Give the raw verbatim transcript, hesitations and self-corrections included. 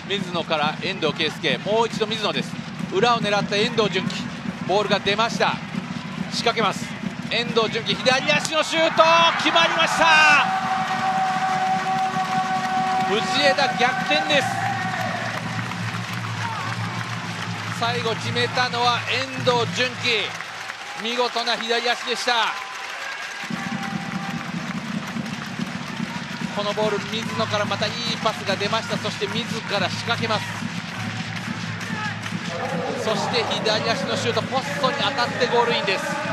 水野から遠藤圭介、もう一度水野です。裏を狙った遠藤純喜、ボールが出ました。仕掛けます。遠藤純喜、左足のシュート決まりました。藤枝逆転です。最後決めたのは遠藤純喜、見事な左足でした。このボール、水野からまたいいパスが出ました。そして自ら仕掛けます。そして左足のシュート、ポストに当たってゴールインです。